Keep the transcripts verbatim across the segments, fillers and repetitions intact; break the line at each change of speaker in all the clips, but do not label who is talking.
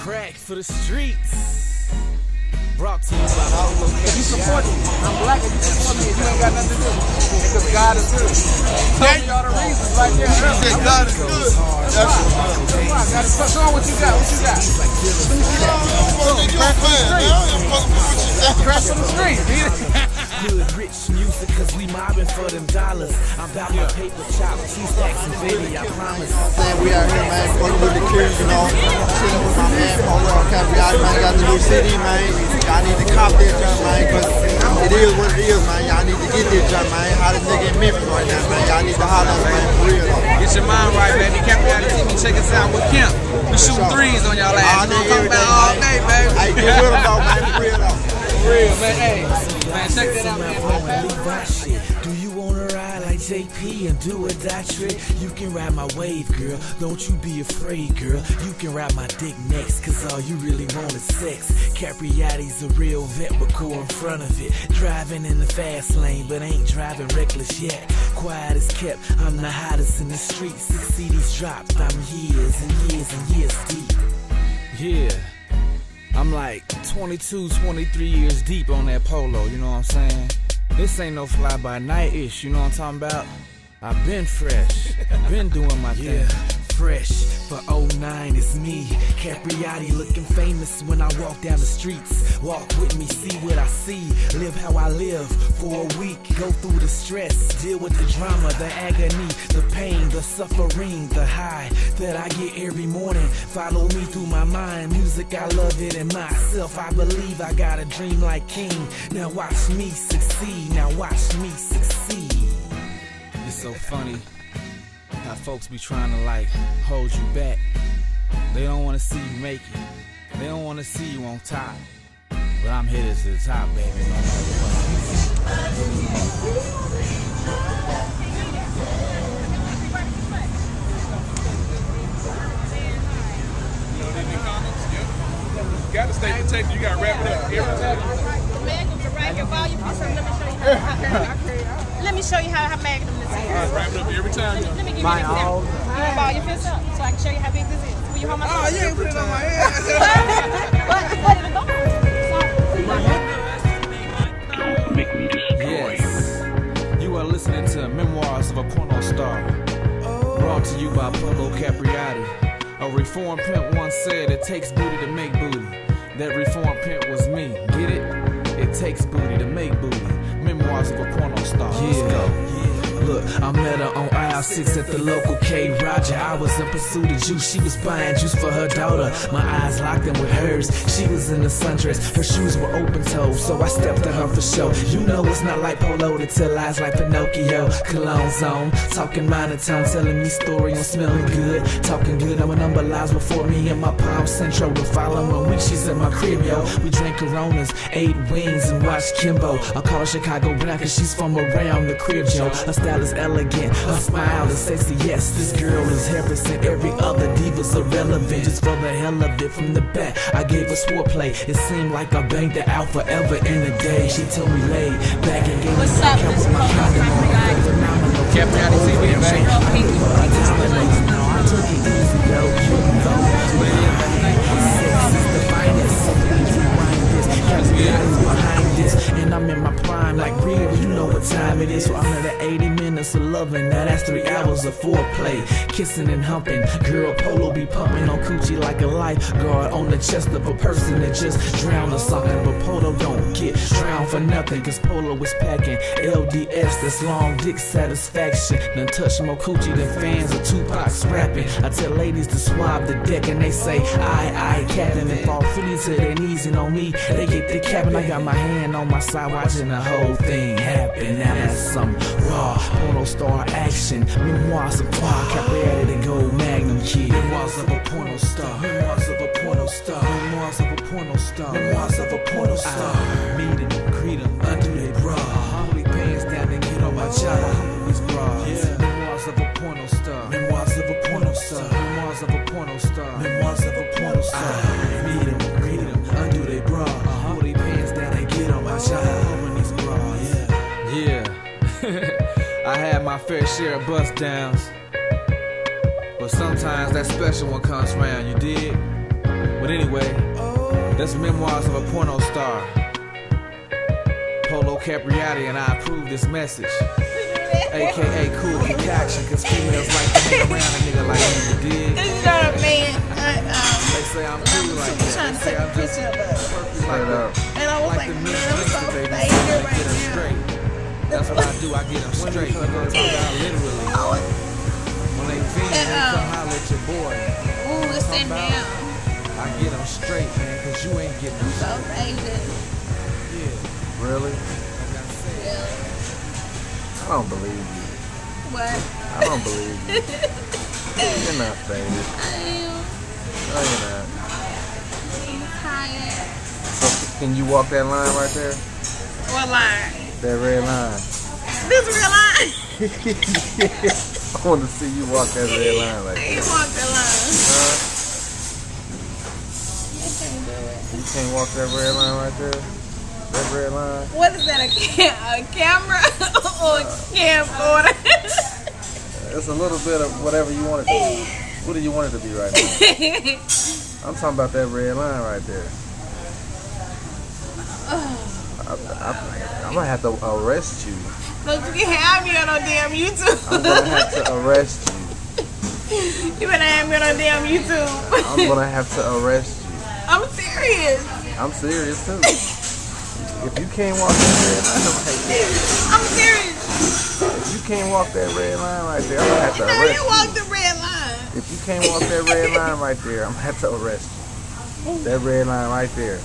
crack for the streets. Brought to you by Polo Capriati.
If you support me, I'm black and you support me, and you ain't got nothing to do. Because God is good. Tell me all the reasons right there.
Said God is good. That's
Come on, God is good. Show what you got. What you got? Let me see that.
Crack for the street.
Crack for the street.
Good rich music, cause we mobbing for them dollars. I'm about my paper chop, two stacks and baby, I promise.
We out here, man, fucking with the kids, you know. Chilling with my man, Polo Capriati, man. Got the new city, man. Y'all need to cop that jump, man, cause it is what it is, man. Y'all need to get that jump, man. Hottest nigga in Memphis right now, man. Y'all need to holler us, man, for real, though.
Get your mind right, baby. Capriati T V, check us out with Kemp. We shooting threes on y'all ass.
All day, every day,
all day, baby.
Hey, get with them, though, man, for real, though.
For real, man. Hey, man, check that out, man.
Do you wanna ride like J P and do a die trick? You can ride my wave, girl. Don't you be afraid, girl. You can ride my dick next, cause all you really want is sex. Capriati's a real vet with core in front of it. Driving in the fast lane, but ain't driving reckless yet. Quiet as kept, I'm the hottest in the street. Six C Ds dropped, I'm years and years and years deep. Yeah. I'm like twenty-two, twenty-three years deep on that Polo, you know what I'm saying? This ain't no fly-by-night-ish, you know what I'm talking about? I've been fresh, been doing my thing. Yeah, fresh for oh nine is me. Capriati looking famous when I walk down the streets. Walk with me, see what I see. Live how I live for a week. Go through the stress, deal with the drama, the agony, the pain, the suffering, the high that I get every morning. Follow me through my mind. Music, I love it in myself. I believe I got a dream like King. Now watch me succeed. Now watch me succeed. It's so funny how folks be trying to like hold you back. They don't want to see you make it. They don't want to see you on top. But I'm headed to the top, baby, no matter what.
You gotta stay protected. You gotta wrap it up every time.
Magnum to rack your volume. Let me show you how, how Magnum this is.
Wrap it up every time.
Let me give you an example. You want to ball your fist up so I can show you how big this is. Will you hold my phone?
Oh, you ain't put it on my head.
But put it on.
Don't make me destroy
yes. You are listening to Memoirs of a Porno Star. Brought to you by Polo Capriati. A reformed pimp once said it takes booty to make booty. That reformed pimp was me. Get it? It takes booty to make booty. Memoirs of a Porno Star. Yeah. Let's go. Look, I met her on aisle six at the local K. Roger. I was in pursuit of juice. She was buying juice for her daughter. My eyes locked in with hers. She was in a sundress. Her shoes were open-toed, so I stepped to her for show. You know it's not like Polo to tell lies like Pinocchio. Cologne zone, talking monotone, telling me story. I'm smelling good, talking good. I'm a number lies before me and my Palm Central. The following week, she's in my crib, yo. We drank Coronas, ate wings, and watched Kimbo. I call her Chicago Brown, cause she's from around the crib, yo. Her style is elegant, her smile is sexy. Yes, this girl is represent. Every other diva's irrelevant. Just for the hell of it, from the back, I gave her foreplay. It seemed like I banged her out forever in a day. She told me lay back and gave me my count with my condom on. Phenomenal.
Capriati T V, baby.
I took it easy, yo. You know, sex is the finest. So please rewind this. Capriati's behind this, and I'm in my prime. Like real, you know what time it is. So I'm at eighty minutes of loving. Now that's three hours of foreplay, kissing and humping. Girl, Polo be pumping on coochie like a lifeguard on the chest of a person that just drowned or something. But Polo don't get drowned for nothing, cause Polo is packing L D S, that's long dick satisfaction. Done touch more coochie than fans of Tupac's rapping. I tell ladies to swab the deck and they say aye aye captain, and fall fully to their knees, and on me they get the cabin. I got my hand on my side watching the whole thing happen. Now that's some raw Porno Star action. Memoirs of Polo Capriati, the gold Magnum kid. Memoirs of a porno star. Memoirs of a porno star. Memoirs of a porno star. Memoirs of a porno star. Meet him, greet him, undo they bra. Holy pants down and get on my job. These bras. Yeah. Memoirs of a porno star. Memoirs of a porno star. Memoirs of a porno star. Memoirs of a porno star. Meet him, greet him, undo they bra. Holy pants down and get on my job. These bras. Yeah. Yeah. I had my fair share of bust downs, but sometimes that special one comes round, you dig? But anyway, that's Memoirs of a Porno Star. Polo Capriati and I approve this message. A K A cool concoction, cause females like to hang around a nigga like me, you dig?
Shut up, man. I, um,
They say I'm cool like that.
trying
They
to
say
take a
I'm just
picture of us.
like the,
And I was
like
like,
the
man,
Miss
I'm
Mister
so
baby.
faded
I get
right
them
now.
straight. That's what I do, I get them straight. You know what I'm talking about? Literally. When they fiend, they come holler at your boy.
Ooh, it's in down.
I get them straight, man, cause you ain't getting them
So
straight.
faded.
Yeah,
Really?
like I said.
Yeah.
I don't believe you.
What?
I don't believe you. You're not faded.
I am.
No, you're not.
I'm tired.
So can you walk that line right there?
What line?
That red line.
This real line?
I want to see you walk that red line right
You
there.
walk the line.
Huh?
I can't do it.
You can't walk that red line right there? That red line?
What is that, a, ca- a camera or a camcorder?
It's a little bit of whatever you want it to be. What do you want it to be right now? I'm talking about that red line right there. I, I, I'm gonna have to arrest you.
Look, you can have me on no damn YouTube.
I'm gonna have to arrest you.
You better have me on no damn YouTube.
I'm gonna have to arrest you.
I'm serious.
I'm serious too. If you can't walk that red line right
I'm serious.
there, if you can't walk that red line right there, I'm gonna have to
No,
arrest
you
you.
walk the red line.
If you can't walk that red line right there, I'm gonna have to arrest you. That red line right there.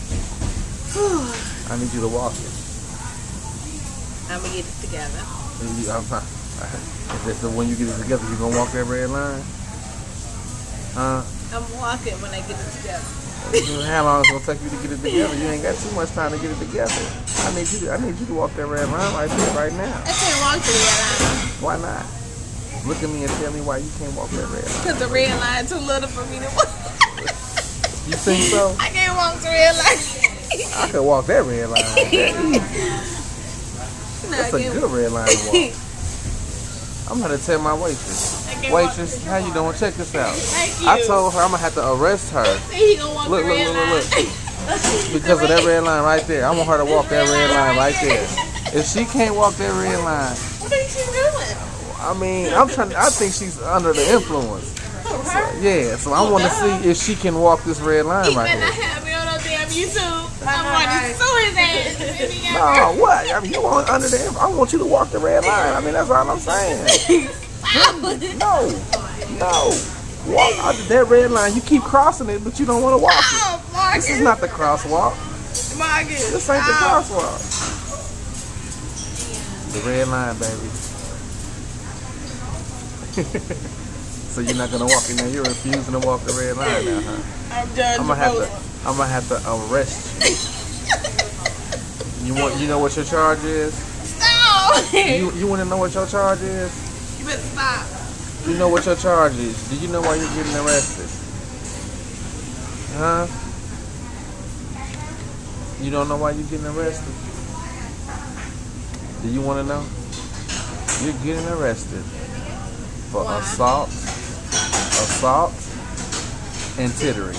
I need you to walk it.
I'm gonna get it together.
And you, I'm not, if it's the when you get it together, you gonna walk that red line? Huh?
I'm walking when I get it together.
How long it's gonna take you to get it together? You ain't got too much time to get it together. I need you to, I need you to walk that red line right there, right now.
I can't walk the red line
Why not? Look at me and tell me why you can't walk that red line.
because the red line too little for me to walk.
You think so?
I can't walk the red line.
I could walk that red line. That easy.
No,
That's
I
a
can't-
good red line to walk. I'm gonna tell my waitress.
I can't walk
Waitress,
the-
how you doing? Check this out.
Thank you.
I told her I'm gonna have to arrest her
He gonna walk
Look,
the
look,
red
look,
line.
look, because of that red line right there. I want her to walk that red line right there. If she can't walk that red line,
What are you doing?
I mean, I'm trying. I think she's under the influence. So, yeah, so I want to see if she can walk this red line
He
right
better not
here.
have me on no damn YouTube. I'm going to sue his ass. if he got
No, what? I mean, you want under the influence? I want you to walk the red line. I mean, that's all I'm saying. No, no. Walk under that red line. You keep crossing it, but you don't want to walk it.
Oh, Marcus.
This is not the crosswalk.
Marcus.
This ain't the
Oh.
crosswalk. The red line, baby. So you're not gonna walk in there. You're refusing to walk the red line now, huh?
I'm done.
I'm gonna have to. I'm gonna have to arrest you. You want? You know what your charge is?
Stop.
You You want to know what your charge is?
You better stop.
You know what your charge is? Do you know why you're getting arrested? Huh? You don't know why you're getting arrested? Do you want to know? You're getting arrested for
Why?
assault, assault, and tittering.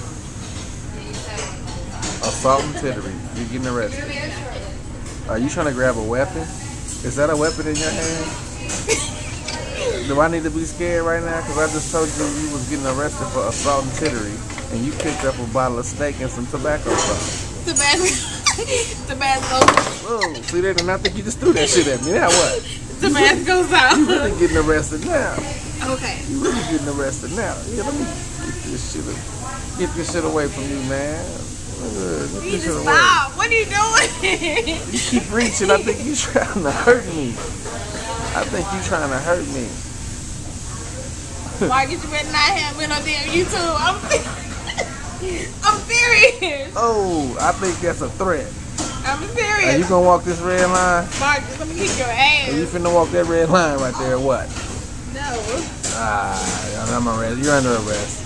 Assault and tittering. You're getting arrested. Are you trying to grab a weapon? Is that a weapon in your hand? Do I need to be scared right now? Because I just told you you was getting arrested for assault and tittering, and you picked up a bottle of steak and some tobacco sauce.
Tabasco. Tabasco.
Whoa, see that? And I think you just threw that shit at me. Now what?
Tabasco
You
sauce.
really getting arrested now.
Okay.
You really getting arrested now. Yeah, let me get this shit, get this shit away from you, man. Uh, get
You
this shit
just
away.
stop. What are you doing?
You keep reaching. I think you trying to hurt me. I think you trying to hurt me.
Marcus, you better not have me on no damn YouTube. I'm, I'm serious.
Oh, I think that's a threat.
I'm
Are
serious.
you gonna walk this red line?
Marcus, let me kick your
Are
ass.
you finna walk that red line right there or what?
No.
Ah, I'm arrested. You're under arrest.